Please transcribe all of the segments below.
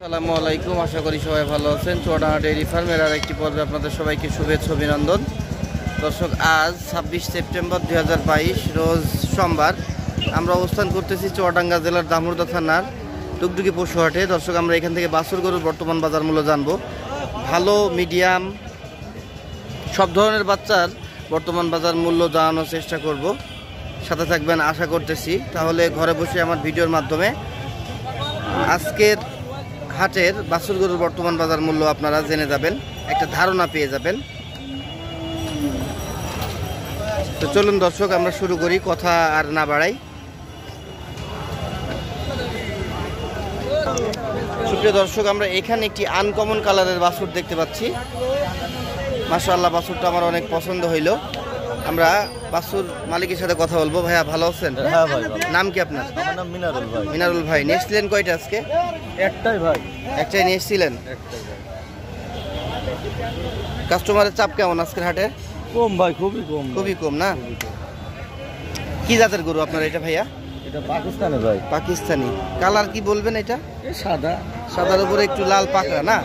আসসালামু আলাইকুম, আশা করি সবাই ভালো আছেন। চুয়াডাঙ্গা ডেইরি ফার্মের আর একটি পর্বে আপনাদের সবাইকে শুভেচ্ছা অভিনন্দন। দর্শক, আজ 26 সেপ্টেম্বর 2022 রোজ সোমবার। আমরা অবস্থান করতেছি চুয়াডাঙ্গা জেলার দামুড়দা থানার টুকটুকি পশুহাটে। দর্শক, আমরা এখান থেকে বাছুর গরুর বর্তমান বাজার মূল্য জানবো। ভালো, মিডিয়াম সব ধরনের বাচ্চার বর্তমান বাজার মূল্য জানানোর চেষ্টা করব। সাথে থাকবেন আশা করতেছি। তাহলে ঘরে বসে আমার ভিডিওর মাধ্যমে আজকের হাটের বাছুর গরুর বর্তমান বাজার মূল্য আপনারা জেনে যাবেন, একটা ধারণা পেয়ে যাবেন। তো চলুন দর্শক, আমরা শুরু করি, কথা আর না বাড়াই। সুপ্রিয় দর্শক, আমরা এখানে একটি আনকমন কালারের বাছুর দেখতে পাচ্ছি। মাশাআল্লাহ, বাছুরটা আমার অনেক পছন্দ হইল। আমরা বাছুর মালিকের সাথে কথা বলবো। ভাইয়া, ভালো আছেন? হ্যাঁ ভাই। নাম কি আপনার? আমার নাম মিনারুল ভাই। মিনারুল ভাই, নিয়ে এসেছিলেন কয়টা আজকে? একটাই ভাই। একটাই নিয়ে এসেছিলেন? কাস্টমারের চাপ কেমন আজকের হাটে? কম ভাই, খুবই কম। খুবই কম না? কি জাতের গরু আপনার এটা ভাইয়া? এটা পাকিস্তানে ভাই। পাকিস্তানি। কালার কি বলবেন এটা? সাদা। সাদার উপরে একটু লাল পাকড়া না?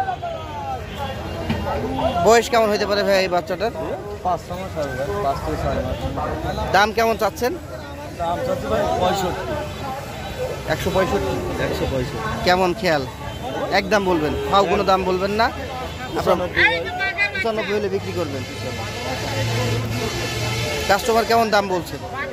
বয়স কেমন হইতে পারে ভাই এই বাচ্চাটার? 5 মাস হবে ভাই, 5 থেকে 6 মাস। দাম কেমন চাচ্ছেন? দাম চাচ্ছি ভাই 65। 165। 165। কেমন খেয়াল? একদম বলবেন, ফাও কোনো দাম বলবেন না? 95 হলে বিক্রি করবেন। কাস্টমার কেমন দাম বলছে?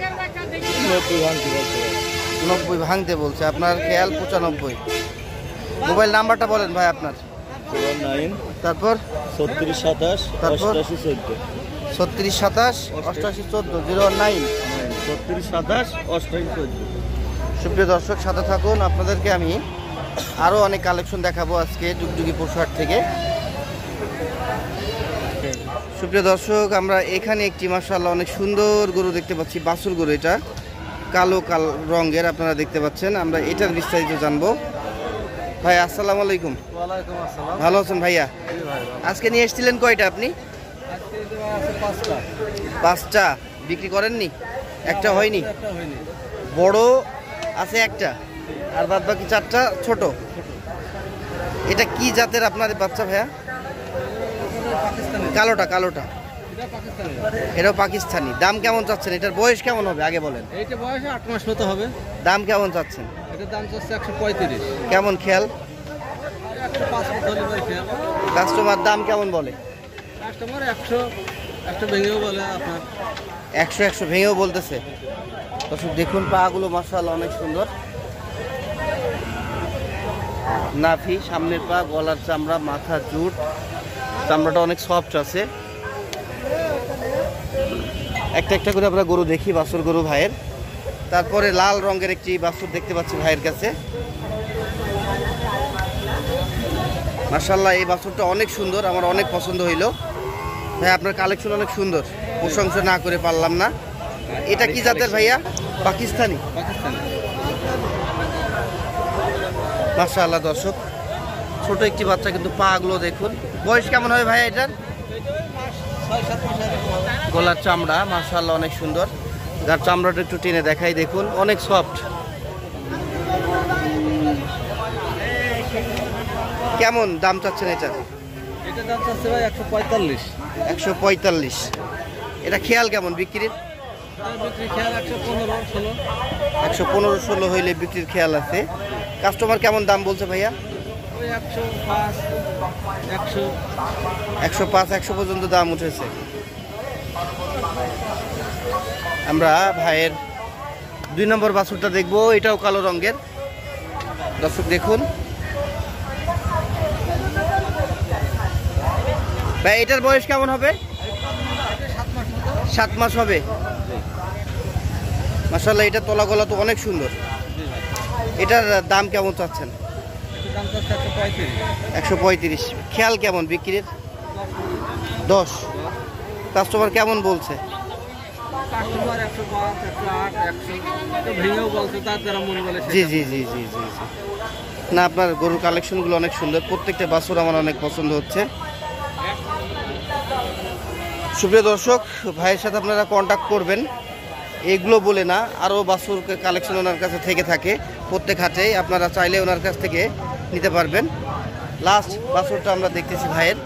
90 ভাঙতে বলছে। আপনার খেয়াল 95। মোবাইল নাম্বারটা বলেন ভাই আপনার। 09 তারপর 36 27 তারপর? 88 14। 36 27 88 14 09। 36 27 88 14। সুপ্রিয় দর্শক, সাথে থাকুন, আপনাদেরকে আমি আরও অনেক কালেকশন দেখাবো আজকে টুকটুকি পশুহাট থেকে। সুপ্রিয় দর্শক, আমরা এখানে একটি মাশাআল্লাহ অনেক সুন্দর গরু দেখতে পাচ্ছি, বাছুর গরু। এটা কালো রঙের, আপনারা দেখতে পাচ্ছেন। আমরা এটার বিস্তারিত জানবো। ভাই, আসসালামু আলাইকুম। ওয়ালাইকুম আসসালাম। ভালো আছেন ভাইয়া? জি ভাই। আজকে নিয়ে এসেছিলেন কয়টা আপনি? আজকে যে আছে 5টা। 5টা বিক্রি করেননি? একটা হয়নি? একটা হয়নি। বড় আছে একটা, আর বাদ বাকি 4টা ছোট। এটা কি জাতের আপনার বাচ্চা ভাইয়া? পাকিস্তানি। কালোটা? এটা পাকিস্তানি। এটাও পাকিস্তানি। দাম কেমন চাচ্ছেন? এটার বয়স কেমন হবে আগে বলেন? এইটা বয়সে 8 মাস মতো হবে। দাম কেমন চাচ্ছেন? এটার দাম চাচ্ছে 135। কেমন খেয়াল? 105 মতো হলে ভাই খেয়াল। কাস্টমার দাম কেমন বলে? কাস্টমার 100 ভেঙেও বলে আপনার। 100 ভেঙেও বলতেছে। দর্শক দেখুন, পাগুলো মাশাআল্লাহ অনেক সুন্দর। নাভি, সামনের পা, গলার চামড়া, মাথা, জুট, চামড়াটা অনেক সফট আছে। একটা একটা করে আমরা গরু দেখি, বাছুর গরু ভাইয়ের। তারপরে লাল রঙের একটি বাছুর দেখতে পাচ্ছি ভাইয়ের কাছে। মাশাআল্লাহ, এই বাছুরটা অনেক সুন্দর, আমার অনেক পছন্দ হইল। ভাই, আপনার কালেকশন অনেক সুন্দর, প্রশংসা না করে পারলাম না। এটা কি জাতের ভাইয়া? পাকিস্তানি। মাশাআল্লাহ দর্শক, ছোট একটি বাচ্চা, কিন্তু পাগুলো দেখুন। বয়স কেমন হবে ভাইয়া এটার? 6-7 মাস আগে। গলার চামড়া মাশাআল্লাহ অনেক সুন্দর। যার চামড়াটা একটু টেনে দেখাই, দেখুন অনেক সফট। কেমন দাম চাচ্ছেন এটার? এটা দাম চাচ্ছে ভাই 145। 145। এটা খেয়াল কেমন বিক্রির? বিক্রি খেয়াল 115-16। 115-16 হইলে বিক্রির খেয়াল আছে। কাস্টমার কেমন দাম বলছে ভাইয়া? ওই 105 100। 105-100 পর্যন্ত দাম উঠেছে। আমরা ভাইয়ের 2 নম্বর বাছুরটা দেখবো। এটাও কালো রঙের। দর্শক দেখুন ভাই, এটার বয়স কেমন হবে? 7 মাস হবে। মাশাআল্লাহ, এটা তলা গলা তো অনেক সুন্দর। এটার দাম কেমন চাচ্ছেন? দাম চাচ্ছে 135। 135। খেয়াল কেমন বিক্রির? 10। কাস্টমার কেমন বলছে? কাস্টমার 105 108 100 ভেঙেও বলছে, তার দ্বারা মনে বলে। জি জি জি জি জি জি না, আপনার গরুর কালেকশনগুলো অনেক সুন্দর। প্রত্যেকটা বাছুর আমার অনেক পছন্দ হচ্ছে। সুপ্রিয় দর্শক, ভাইয়ের সাথে আপনারা কন্ট্যাক্ট করবেন। এগুলো বলে না, আরও বাছুর কালেকশন ওনার কাছে থেকে থাকে প্রত্যেক হাটেই। আপনারা চাইলে ওনার কাছ থেকে নিতে পারবেন। লাস্ট বাছুরটা আমরা দেখতেছি ভাইয়ের,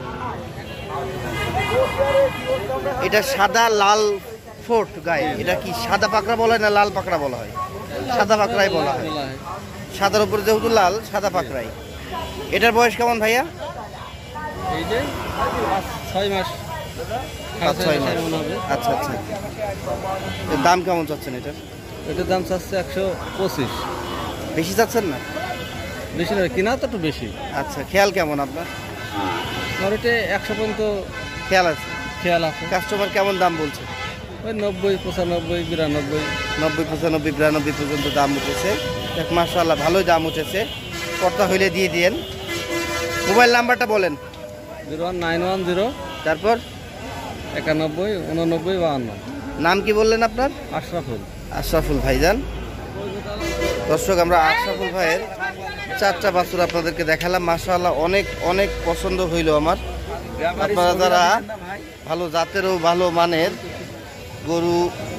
এটা সাদা লাল ফোর্ট গায়ে। এটা কি সাদা পাকড়া বলা হয় না লাল পাকড়া বলা হয়? সাদা পাকড়াই বলা হয়। সাদার উপরে যেহেতু লাল, সাদা পাকড়াই। এটার বয়স কেমন ভাইয়া? এই যে 6 মাস 5-6 মাস। আচ্ছা আচ্ছা, এর দাম কেমন চাচ্ছেন এটার? এটার দাম চাচ্ছে 125। বেশি চাচ্ছেন না? বেশি না, কিনা তো একটু বেশি। আচ্ছা, খেয়াল কেমন আপনার? আর এটা 100 পর্যন্ত খেয়াল আছে। খেয়াল আছে। কাস্টমার কেমন দাম বলছে? ওই 90, 95, 92। 90, 95, 92 পর্যন্ত দাম উঠেছে। দেখ মাশাআল্লাহ ভালোই দাম উঠেছে। কর্তা হইলে দিয়ে দিয়েন। মোবাইল নাম্বারটা বলেন। 01910 তারপর 91 89 52। নাম কি বললেন আপনার? আশরাফুল। আশরাফুল ভাইজান। দর্শক, আমরা আশরাফুল ভাইয়ের 4টা বাছুর আপনাদেরকে দেখালাম। মাশাআল্লাহ অনেক অনেক পছন্দ হইল আমার। আপনারা যারা ভালো জাতেরও ভালো মানের গরু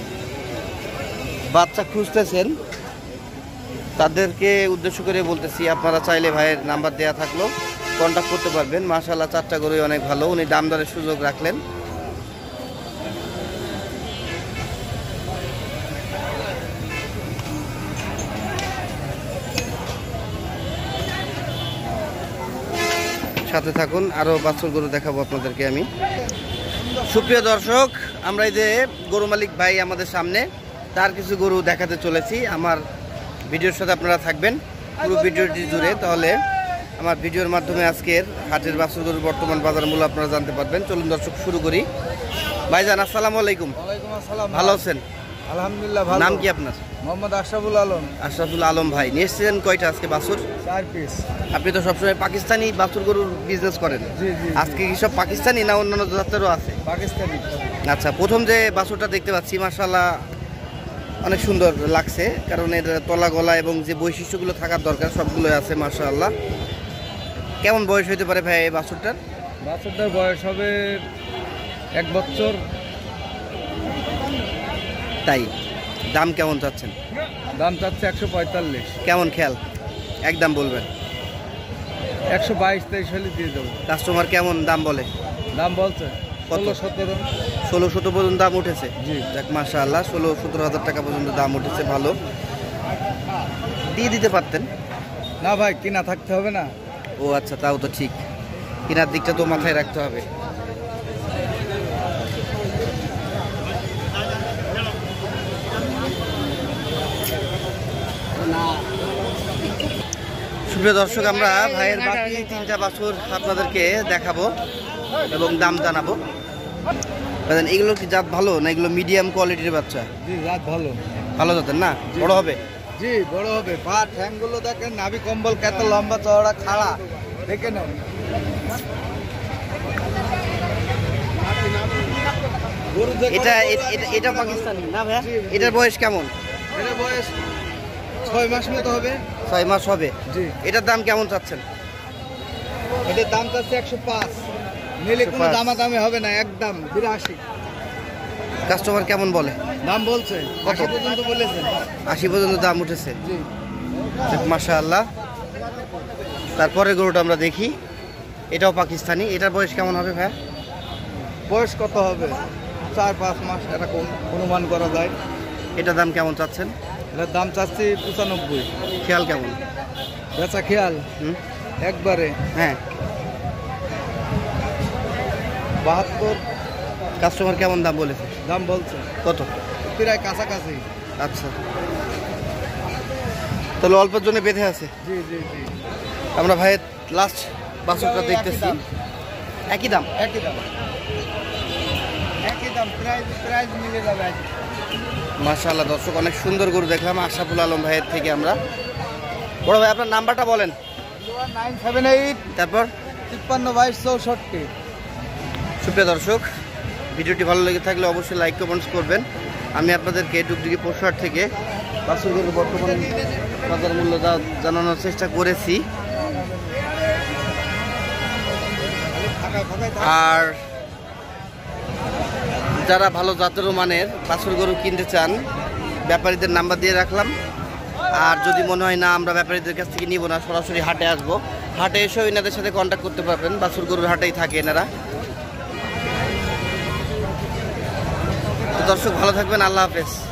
বাচ্চা খুঁজতেছেন তাদেরকে উদ্দেশ্য করে বলতেছি, আপনারা চাইলে ভাইয়ের নাম্বার দেয়া থাকলো কন্ট্যাক্ট করতে পারবেন। মাশাআল্লাহ 4টা গরুই অনেক ভালো। উনি দাম দরের সুযোগ রাখলেন। সাথে থাকুন, আরও বাছুর গরু দেখাবো আপনাদেরকে আমি। সুপ্রিয় দর্শক, আমরা এই যে গরু মালিক ভাই আমাদের সামনে, তার কিছু গরু দেখাতে চলেছি। আমার ভিডিওর সাথে আপনারা থাকবেন পুরো ভিডিওটি জুড়ে, তাহলে আমার ভিডিওর মাধ্যমে আজকের হাটের বাছুর গরুর বর্তমান বাজার মূল্য আপনারা জানতে পারবেন। চলুন দর্শক শুরু করি। ভাইজান আসসালামু আলাইকুম। ওয়ালাইকুম আসসালাম। ভালো আছেন? আলহামদুলিল্লাহ ভালো। নাম কি আপনার? মোহাম্মদ আশরাফুল আলম। আশরাফুল আলম ভাই, নিয়ে এসেছেন কয়টা আজকে বাছুর? 4 পিস। আপনি তো সবসময় পাকিস্তানি বাছুর গরুর বিজনেস করেন। জি জি। আজকে কি সব পাকিস্তানি না অন্যান্য জাতেরও আছে? পাকিস্তানি। আচ্ছা, প্রথম যে বাছুরটা দেখতে পাচ্ছি মাশাআল্লাহ অনেক সুন্দর লাগছে, কারণ এর তলা গলা এবং যে বৈশিষ্ট্যগুলো থাকার দরকার সবগুলো আছে মাশাআল্লাহ। কেমন বয়স হতে পারে ভাই এই বাছুরটার? বাছুরটার বয়স হবে 1 বছর। তাই দাম কেমন চাচ্ছেন? দাম চাচ্ছে 145। কেমন খেয়াল? একদম বলবেন। 122-23 হলে দিয়ে দেবো। কাস্টমার কেমন দাম বলে? দাম বলছে কত? 16-17। 16-17 পর্যন্ত দাম উঠেছে। জি। যাক মাশাআল্লাহ, 16-17 হাজার টাকা পর্যন্ত দাম উঠেছে, ভালো। দিয়ে দিতে পারতেন। না ভাই, কিনা থাকতে হবে না। ও আচ্ছা, তাও তো ঠিক, কেনার দিকটা তো মাথায় রাখতে হবে। সুপ্রিয় দর্শক, আমরা ভাইয়ের বাকি 3টা বাছুর আপনাদেরকে দেখাবো এবং দাম জানাবো। এগুলো কি জাত ভালো না এগুলো মিডিয়াম কোয়ালিটির বাচ্চা? জি, রাত ভালো। ভালো জাতের না? বড় হবে? জি, বড় হবে। পা ঠ্যাংগুলো দেখেন, নাভি কম্বল কত লম্বা চওড়া খাড়া, দেখে নাও। এটা এটা পাকিস্তানি না ভাইয়া? এটার বয়স কেমন? এর বয়স 6 মাস মতো হবে। 6 মাস হবে। জি। এটার দাম কেমন চাচ্ছেন? এটার দাম চাচ্ছে 105। নিলে কোনো 105 দামাদামি হবে না, একদম 82। কাস্টমার কেমন বলে? দাম বলছে কত? 80 পর্যন্ত বলেছেন। 80 পর্যন্ত দাম উঠেছে। জি। মাশাআল্লাহ। তারপরে গরুটা আমরা দেখি, এটাও পাকিস্তানি। এটার বয়স কেমন হবে ভাইয়া? বয়স কত হবে? 4-5 মাস এরকম অনুমান করা যায়। এটার দাম কেমন চাচ্ছেন? এটার দাম চাচ্ছি 95। খেয়াল কেমন? বেচা খেয়াল হুম, একবারে হ্যাঁ। 72 কাস্টমার কেমন দাম বলেছে? দাম বলছে। কত? প্রায় কাছাকাছি। আচ্ছা, তাহলে অল্পের জন্য বেঁধে আছে। জি জি জি। আমরা ভাইয়ের লাস্ট বাছুরটা দেখতেছি। একই দাম? একই দাম, একই দাম। প্রাইস মিলে যাবে। মাশাআল্লাহ দর্শক, অনেক সুন্দর গরু দেখলাম আশরাফুল আলম ভাইয়ের থেকে আমরা। বড় ভাই, আপনার নাম্বারটা বলেন। 978 তারপর 53 22 64। সুপ্রিয় দর্শক, ভিডিওটি ভালো লেগে থাকলে অবশ্যই লাইক কমেন্টস করবেন। আমি আপনাদেরকে ডুগডুগি পশুহাট থেকে বাছুর গরুর বর্তমান বাজার মূল্য জানানোর চেষ্টা করেছি। আর যারা ভালো জাতের মানের বাছুর গরু কিনতে চান, ব্যাপারীদের নাম্বার দিয়ে রাখলাম, আর যদি মনে হয় না আমরা ব্যাপারীদের কাছ থেকে নিব না, সরাসরি হাটে আসবো, হাটে এসেও এনাদের সাথে কন্ট্যাক্ট করতে পারবেন। বাছুর গরুর হাটেই থাকে এনারা। তো দর্শক ভালো থাকবেন, আল্লাহ হাফেজ।